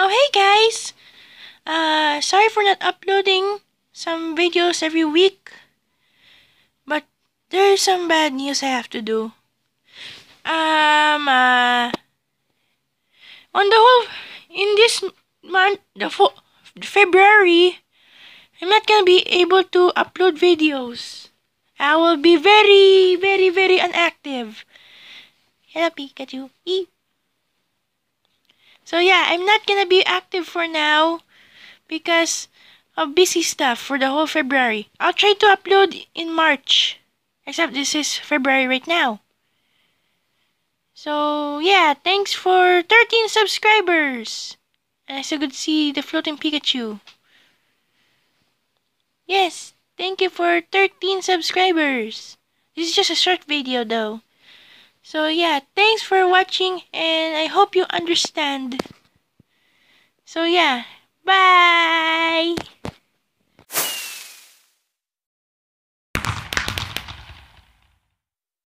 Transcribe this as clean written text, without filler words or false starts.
Oh, hey guys! Sorry for not uploading some videos every week, but there's some bad news I have to do. On the whole, in this month, February, I'm not gonna be able to upload videos. I will be very, very, very inactive. Hello, Pikachu. Eee. So yeah, I'm not gonna be active for now because of busy stuff for the whole February. I'll try to upload in March. Except this is February right now. So yeah, thanks for 13 subscribers. And it's so good to see the floating Pikachu. Yes, thank you for 13 subscribers. This is just a short video though. So yeah, thanks for watching and I hope you understand. So yeah, bye!